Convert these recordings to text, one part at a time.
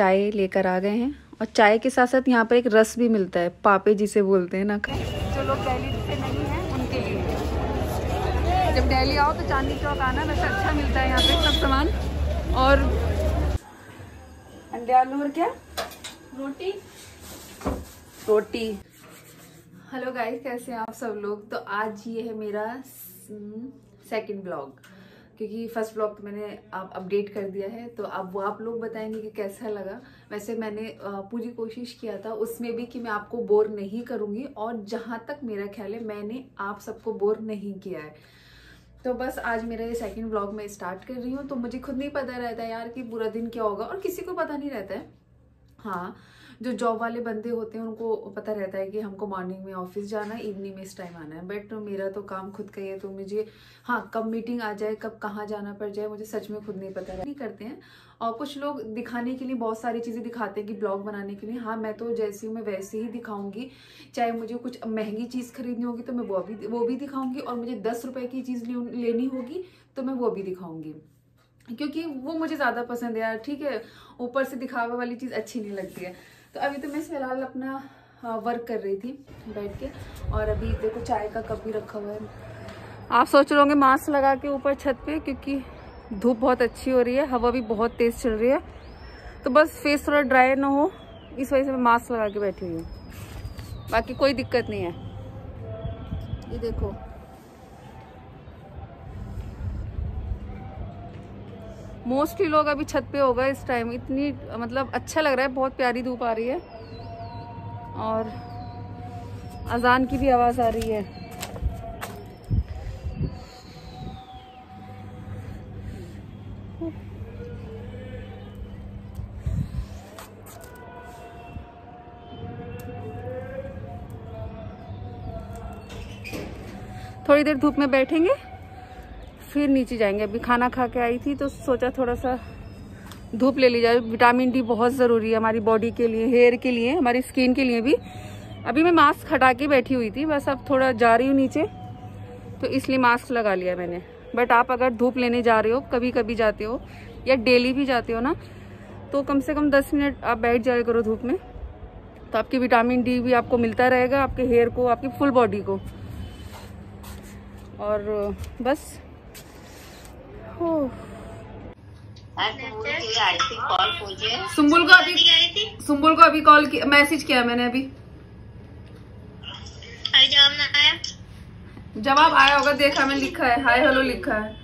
चाय लेकर आ गए हैं और चाय के साथ साथ यहाँ पर एक रस भी मिलता है, पापे जिसे बोलते हैं ना। जो लोग दिल्ली से नहीं हैं उनके लिए, जब दिल्ली आओ तो चांदनी चौक आना, वैसे अच्छा मिलता है यहाँ पे सब सामान। और अंडे आलू और क्या रोटी। हेलो गाइस, कैसे हैं आप सब लोग। तो आज ये है मेरा सेकंड ब्लॉग, क्योंकि फर्स्ट ब्लॉग तो मैंने अपडेट कर दिया है, तो अब वो आप लोग बताएंगे कि कैसा लगा। वैसे मैंने पूरी कोशिश किया था उसमें भी कि मैं आपको बोर नहीं करूंगी, और जहां तक मेरा ख्याल है मैंने आप सबको बोर नहीं किया है। तो बस आज मेरा ये सेकंड ब्लॉग मैं स्टार्ट कर रही हूँ। तो मुझे खुद नहीं पता रहता है यार कि पूरा दिन क्या होगा, और किसी को पता नहीं रहता है। हाँ, जो जॉब वाले बंदे होते हैं उनको पता रहता है कि हमको मॉर्निंग में ऑफिस जाना है, इवनिंग में इस टाइम आना है। बट मेरा तो काम खुद का ही है, तो मुझे हाँ कब मीटिंग आ जाए, कब कहाँ जाना पड़ जाए, मुझे सच में खुद नहीं पता नहीं करते हैं। और कुछ लोग दिखाने के लिए बहुत सारी चीज़ें दिखाते हैं कि ब्लॉग बनाने के लिए। हाँ, मैं तो जैसी हूँ मैं वैसे ही दिखाऊंगी। चाहे मुझे कुछ महंगी चीज़ खरीदनी होगी तो मैं वो भी दिखाऊंगी, और मुझे 10 रुपए की चीज़ लेनी होगी तो मैं वो भी दिखाऊंगी, क्योंकि वो मुझे ज़्यादा पसंद है यार। ठीक है, ऊपर से दिखावा वाली चीज़ अच्छी नहीं लगती है। तो अभी तो मैं फिलहाल अपना वर्क कर रही थी बैठ के, और अभी देखो चाय का कप भी रखा हुआ है। आप सोच रहे होंगे मास्क लगा के ऊपर छत पे, क्योंकि धूप बहुत अच्छी हो रही है, हवा भी बहुत तेज़ चल रही है, तो बस फेस थोड़ा ड्राई ना हो इस वजह से मैं मास्क लगा के बैठी हुई हूँ। बाकी कोई दिक्कत नहीं है। ये देखो मोस्टली लोग अभी छत पे होगा इस टाइम। इतनी मतलब अच्छा लग रहा है, बहुत प्यारी धूप आ रही है, और अजान की भी आवाज़ आ रही है। थोड़ी देर धूप में बैठेंगे फिर नीचे जाएंगे। अभी खाना खा के आई थी तो सोचा थोड़ा सा धूप ले ली जाए। विटामिन डी बहुत ज़रूरी है हमारी बॉडी के लिए, हेयर के लिए, हमारी स्किन के लिए भी। अभी मैं मास्क हटा के बैठी हुई थी, बस अब थोड़ा जा रही हूँ नीचे तो इसलिए मास्क लगा लिया मैंने। बट आप अगर धूप लेने जा रहे हो, कभी कभी जाते हो या डेली भी जाते हो ना, तो कम से कम 10 मिनट आप बैठ जाया करो धूप में, तो आपकी विटामिन डी भी आपको मिलता रहेगा, आपके हेयर को, आपकी फुल बॉडी को। और बस सुम्बुल को अभी कॉल किया, मैसेज किया मैंने अभी। जवाब आया होगा, देखा मैं, लिखा है हाय हेलो लिखा है।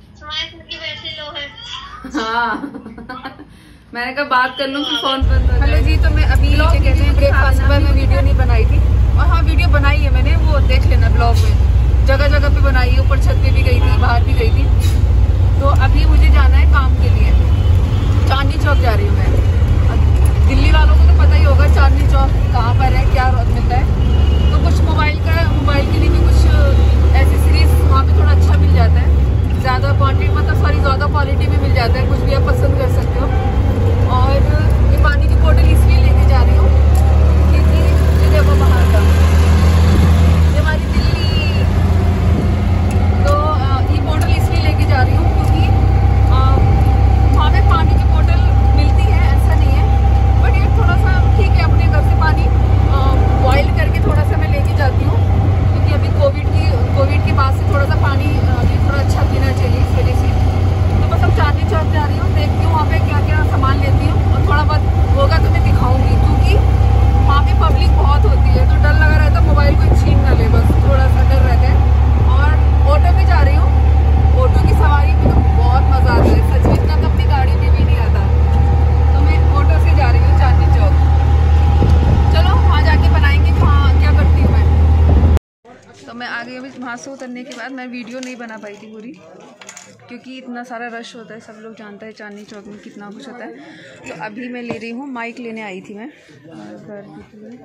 हाँ मैंने कहा बात कर लूँ फिर फोन पर। हेलो जी, तो मैं अभी नीचे कहते हैं ब्रेकफास्ट पर मैं वीडियो नहीं बनाई थी, और हाँ वीडियो बनाई है मैंने, वो देख लेना ब्लॉग में। जगह जगह पे बनाई है, ऊपर छत पे भी गई थी, बाहर भी गई थी। तो अभी मुझे जाना है काम के लिए, चांदनी चौक जा रही हूँ मैं। दिल्ली वालों को तो पता ही होगा चांदनी चौक कहाँ पर है, क्या मिलता है। तो कुछ मोबाइल के लिए भी कुछ एसेसरीज वहाँ पे थोड़ा अच्छा मिल जाता है, ज़्यादा क्वान्टिटी ज़्यादा क्वालिटी में मिल जाता है, कुछ भी आप पसंद कर सकते हो। और ये पानी की बोतल इसलिए लेके जा रही हूँ क्योंकि ये देखो बाहर का, ये हमारी दिल्ली, तो ये बोतल इसलिए लेके जा रही हूँ क्योंकि वहाँ पे पानी की बोतल मिलती है, ऐसा नहीं है, बट ये थोड़ा सा ठीक है, अपने घर से पानी बॉयल करके थोड़ा सा मैं लेके जाती हूँ, क्योंकि अभी कोविड के बाद से थोड़ा सा पानी अभी थोड़ा अच्छा पीना चाहिए, इस वजह से। तो बस अब चांदनी चौक जा रही हूँ, देखती हूँ वहाँ पे क्या क्या सामान लेती हूँ, और थोड़ा बहुत होगा तो मैं दिखाऊंगी, क्योंकि वहाँ पे पब्लिक बहुत होती है, तो डर लगा रहता है मोबाइल को छीन ना ले, बस थोड़ा सा डर रहता है। और ऑटो में जा रही हूँ, ऑटो की सवारी में तो बहुत मज़ा आता है, सच में इतना तो अपनी गाड़ी में भी नहीं आता। तो मैं ऑटो से जा रही हूँ चांदनी चौक। चलो वहाँ जाके बनाएंगे क्या करती हूँ मैं। तो मैं आगे अभी वहाँ से उतरने के बाद मैं वीडियो नहीं बना पाई थी पूरी, क्योंकि इतना सारा रश होता है, सब लोग जानते हैं चांदनी चौक में कितना कुछ होता है। तो अभी मैं ले रही हूँ, माइक लेने आई थी मैं घर के लिए।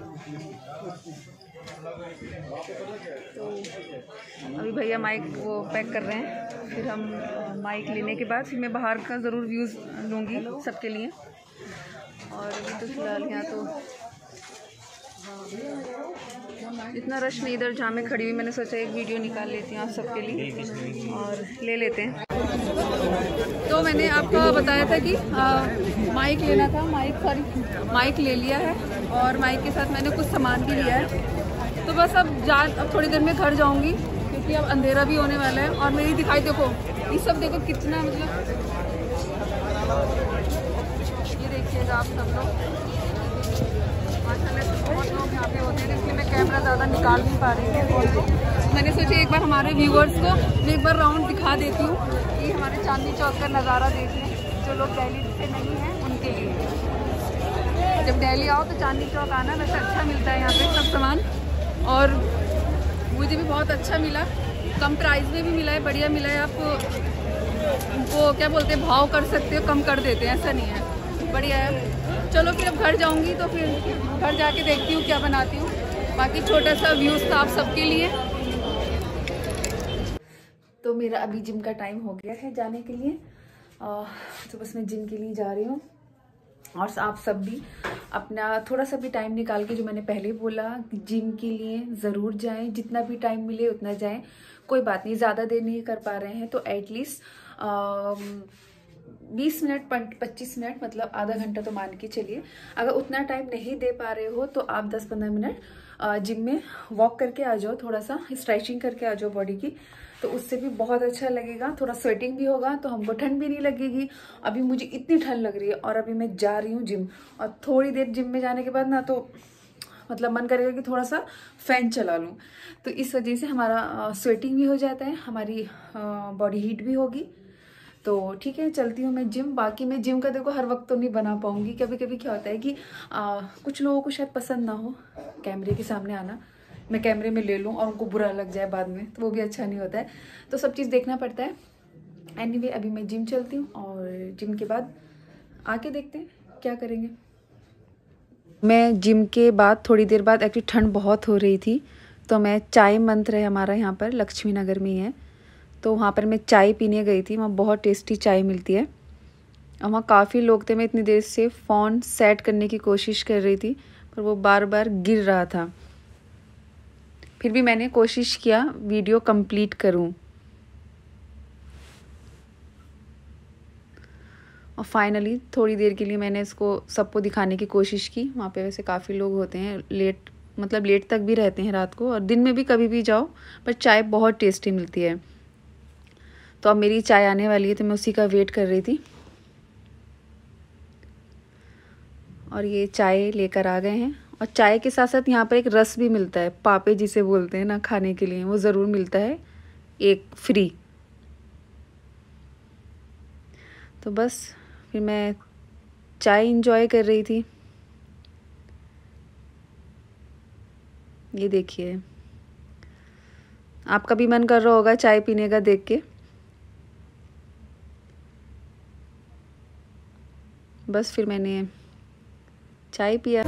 तो अभी भैया माइक वो पैक कर रहे हैं, फिर हम माइक लेने के बाद फिर मैं बाहर का ज़रूर व्यूज़ लूँगी सबके लिए। और अभी तो फिलहाल यहाँ तो इतना रश नहीं, इधर जहाँ मैं खड़ी हुई मैंने सोचा एक वीडियो निकाल लेती हूँ आप सबके लिए और ले लेते हैं। तो मैंने आपको बताया था कि माइक लेना था, माइक ले लिया है और माइक के साथ मैंने कुछ सामान भी लिया है। तो बस अब थोड़ी देर में घर जाऊंगी क्योंकि अब अंधेरा भी होने वाला है। और मेरी दिखाई देखो, ये सब देखो कितना, मतलब ये देखिएगा आप सब लोग, माशाल्लाह से बहुत लोग यहाँ पे होते हैं, इसलिए मैं कैमरा ज़्यादा निकाल नहीं पा रही हूँ। मैंने सोचा एक बार हमारे व्यूअर्स को मैं एक बार राउंड दिखा देती हूँ कि हमारे चांदनी चौक का नज़ारा देख लें, जो लोग दिल्ली से नहीं हैं उनके लिए। जब दिल्ली आओ तो चांदनी चौक आना, वैसे अच्छा मिलता है यहाँ पे सब सामान, और मुझे भी बहुत अच्छा मिला, कम प्राइस में भी मिला है, बढ़िया मिला है। आप उनको क्या बोलते हैं, भाव कर सकते हो, कम कर देते हैं, ऐसा नहीं है, बढ़िया है। चलो फिर अब घर जाऊँगी तो फिर घर जाके देखती हूँ क्या बनाती हूँ। बाकी छोटा सा व्यूज़ था आप सबके लिए। तो मेरा अभी जिम का टाइम हो गया है जाने के लिए, तो बस मैं जिम के लिए जा रही हूँ। और आप सब भी अपना थोड़ा सा भी टाइम निकाल के, जो मैंने पहले बोला, जिम के लिए ज़रूर जाएं, जितना भी टाइम मिले उतना जाएं, कोई बात नहीं, ज़्यादा देर नहीं कर पा रहे हैं तो एटलीस्ट 20 मिनट 25 मिनट, मतलब आधा घंटा तो मान के चलिए। अगर उतना टाइम नहीं दे पा रहे हो तो आप 10-15 मिनट जिम में वॉक करके आ जाओ, थोड़ा सा स्ट्रेचिंग करके आ जाओ बॉडी की, तो उससे भी बहुत अच्छा लगेगा। थोड़ा स्वेटिंग भी होगा तो हमको ठंड भी नहीं लगेगी। अभी मुझे इतनी ठंड लग रही है और अभी मैं जा रही हूँ जिम, और थोड़ी देर जिम में जाने के बाद ना तो मतलब मन करेगा कि थोड़ा सा फैन चला लूँ, तो इस वजह से हमारा स्वेटिंग भी हो जाता है, हमारी बॉडी हीट भी होगी। तो ठीक है, चलती हूँ मैं जिम। बाकी मैं जिम का देखो हर वक्त तो नहीं बना पाऊँगी, कभी कभी क्या होता है कि कुछ लोगों को शायद पसंद ना हो कैमरे के सामने आना, मैं कैमरे में ले लूँ और उनको बुरा लग जाए बाद में, तो वो भी अच्छा नहीं होता है, तो सब चीज़ देखना पड़ता है। एनीवे अभी मैं जिम चलती हूँ और जिम के बाद आके देखते हैं क्या करेंगे। मैं जिम के बाद थोड़ी देर बाद, एक्चुअली ठंड बहुत हो रही थी, तो मैं चाय मंत्र है हमारा यहाँ पर लक्ष्मी नगर में ही है, तो वहाँ पर मैं चाय पीने गई थी। वहाँ बहुत टेस्टी चाय मिलती है और वहाँ काफ़ी लोग थे। मैं इतनी देर से फ़ोन सेट करने की कोशिश कर रही थी पर वो बार बार गिर रहा था, फिर भी मैंने कोशिश किया वीडियो कंप्लीट करूं, और फाइनली थोड़ी देर के लिए मैंने इसको सबको दिखाने की कोशिश की। वहाँ पे वैसे काफ़ी लोग होते हैं, लेट तक भी रहते हैं रात को, और दिन में भी कभी भी जाओ, पर चाय बहुत टेस्टी मिलती है। तो अब मेरी चाय आने वाली है तो मैं उसी का वेट कर रही थी, और ये चाय लेकर आ गए हैं। और चाय के साथ साथ यहाँ पर एक रस भी मिलता है, पापे जिसे बोलते हैं ना, खाने के लिए, वो ज़रूर मिलता है एक फ्री। तो बस फिर मैं चाय इंजॉय कर रही थी। ये देखिए, आपका भी मन कर रहा होगा चाय पीने का देख के। बस फिर मैंने चाय पिया।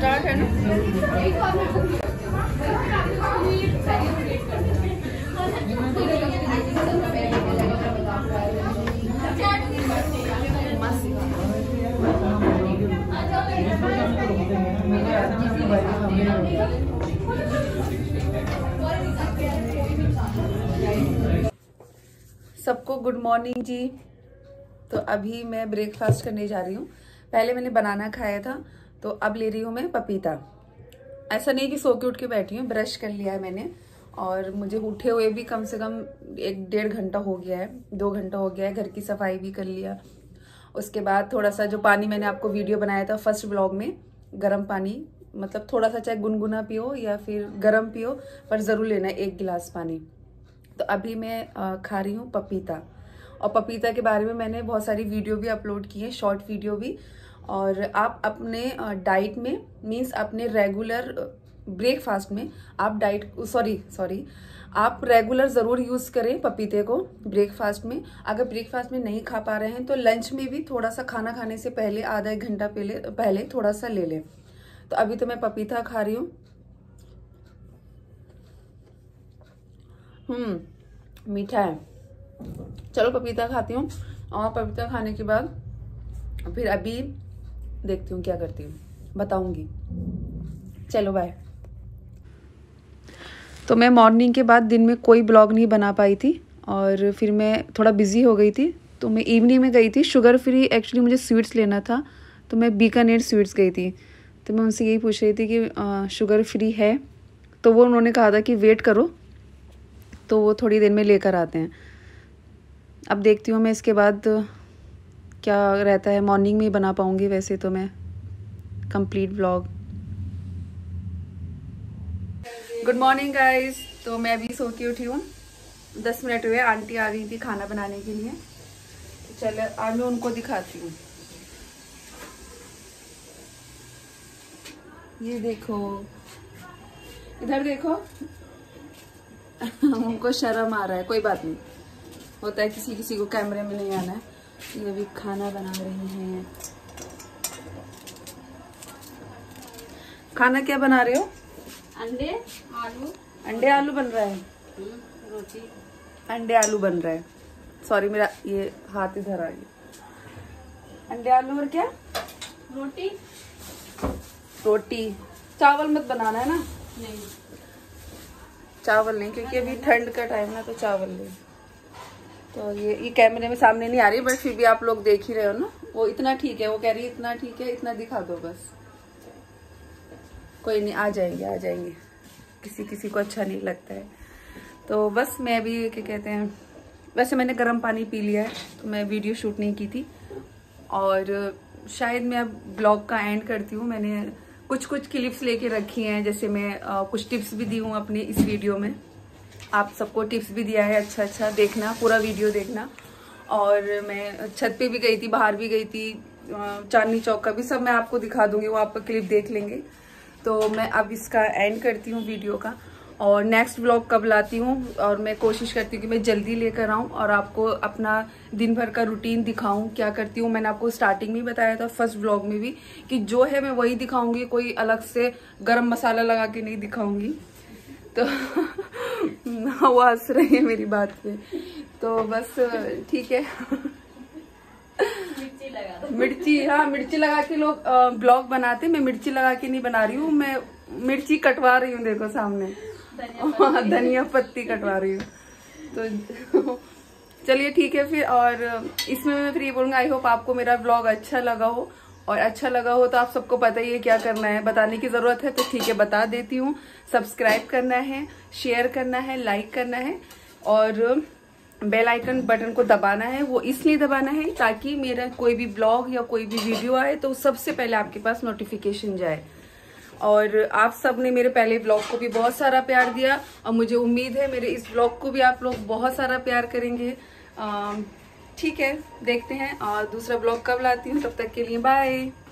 सबको गुड मॉर्निंग जी। तो अभी मैं ब्रेकफास्ट करने जा रही हूँ। पहले मैंने बनाना खाया था, तो अब ले रही हूँ मैं पपीता। ऐसा नहीं कि सो के उठ के बैठी हूँ, ब्रश कर लिया है मैंने, और मुझे उठे हुए भी कम से कम 1-1.5 घंटा हो गया है, 2 घंटा हो गया है। घर की सफाई भी कर लिया। उसके बाद थोड़ा सा जो पानी मैंने आपको वीडियो बनाया था फर्स्ट ब्लॉग में, गर्म पानी, मतलब थोड़ा सा चाहे गुनगुना पियो या फिर गर्म पियो, पर ज़रूर लेना 1 गिलास पानी। तो अभी मैं खा रही हूँ पपीता, और पपीता के बारे में मैंने बहुत सारी वीडियो भी अपलोड की है, शॉर्ट वीडियो भी। और आप अपने डाइट में, मीन्स अपने रेगुलर ब्रेकफास्ट में आप आप रेगुलर ज़रूर यूज़ करें पपीते को ब्रेकफास्ट में। अगर ब्रेकफास्ट में नहीं खा पा रहे हैं तो लंच में भी थोड़ा सा, खाना खाने से पहले आधा 1 घंटा पहले थोड़ा सा ले लें। तो अभी तो मैं पपीता खा रही हूँ। मीठा है। चलो पपीता खाती हूँ, और पपीता खाने के बाद फिर अभी देखती हूँ क्या करती हूँ, बताऊंगी। चलो बाय। तो मैं मॉर्निंग के बाद दिन में कोई ब्लॉग नहीं बना पाई थी, और फिर मैं थोड़ा बिजी हो गई थी, तो मैं इवनिंग में गई थी शुगर फ्री, एक्चुअली मुझे स्वीट्स लेना था, तो मैं बीकानेर स्वीट्स गई थी। तो मैं उनसे यही पूछ रही थी कि शुगर फ्री है, तो वो उन्होंने कहा था कि वेट करो, तो वो थोड़ी देर में लेकर आते हैं। अब देखती हूँ मैं इसके बाद क्या रहता है, मॉर्निंग में ही बना पाऊँगी वैसे तो मैं complete vlog. Good morning guys. तो मैं अभी सो के उठी हूँ, 10 मिनट हुए। आंटी आ रही थी खाना बनाने के लिए, चलो आज मैं उनको दिखाती हूँ। ये देखो, इधर देखो। उनको शर्म आ रहा है, कोई बात नहीं, होता है किसी किसी को कैमरे में नहीं आना है। ये भी खाना बना रही हैं। खाना क्या बना रहे हो? अंडे आलू। अंडे आलू बन रहा है, रोटी। अंडे आलू बन रहा है। सॉरी मेरा ये हाथ इधर आ गया। अंडे आलू और क्या? रोटी। रोटी। चावल मत बनाना है ना? नहीं, चावल नहीं, क्योंकि अभी ठंड का टाइम है, तो चावल नहीं। तो ये कैमरे में सामने नहीं आ रही, बट फिर भी आप लोग देख ही रहे हो ना। वो इतना ठीक है, वो कह रही है इतना ठीक है, इतना दिखा दो बस। कोई नहीं, आ जाएंगे। किसी किसी को अच्छा नहीं लगता है। तो बस मैं अभी क्या कहते हैं, वैसे मैंने गर्म पानी पी लिया है, तो मैं वीडियो शूट नहीं की थी। और शायद मैं अब ब्लॉग का एंड करती हूँ। मैंने कुछ क्लिप्स लेके रखी हैं, जैसे मैं कुछ टिप्स भी दी हूँ अपने इस वीडियो में। आप सबको टिप्स भी दिया है, अच्छा देखना, पूरा वीडियो देखना। और मैं छत पे भी गई थी, बाहर भी गई थी, चांदनी चौक का भी सब मैं आपको दिखा दूंगी, वो आपका क्लिप देख लेंगे। तो मैं अब इसका एंड करती हूँ वीडियो का, और नेक्स्ट व्लॉग कब लाती हूँ, और मैं कोशिश करती हूँ कि मैं जल्दी लेकर आऊँ और आपको अपना दिन भर का रूटीन दिखाऊँ, क्या करती हूँ। मैंने आपको स्टार्टिंग में बताया था, फर्स्ट व्लॉग में भी, कि जो है मैं वही दिखाऊंगी, कोई अलग से गरम मसाला लगा के नहीं दिखाऊंगी। तो वो हंस रही है मेरी बात पे, तो बस ठीक है। मिर्ची, हाँ मिर्ची लगा के लोग ब्लॉग बनाते, मैं मिर्ची लगा के नहीं बना रही हूँ, मैं मिर्ची कटवा रही हूँ, देखो सामने धनिया पत्ती कटवा रही हूँ। तो चलिए ठीक है फिर। और इसमें मैं फिर ये बोलूँगा, आई होप आपको मेरा ब्लॉग अच्छा लगा हो, और अच्छा लगा हो तो आप सबको पता ही है क्या करना है, बताने की जरूरत है, तो ठीक है बता देती हूँ। सब्सक्राइब करना है, शेयर करना है, लाइक करना है, और बेल आइकन बटन को दबाना है। वो इसलिए दबाना है ताकि मेरा कोई भी ब्लॉग या कोई भी वीडियो आए तो सबसे पहले आपके पास नोटिफिकेशन जाए। और आप सब ने मेरे पहले ब्लॉग को भी बहुत सारा प्यार दिया, और मुझे उम्मीद है मेरे इस ब्लॉग को भी आप लोग बहुत सारा प्यार करेंगे। ठीक है, देखते हैं और दूसरा ब्लॉग कब लाती हूँ। तब तक के लिए बाय।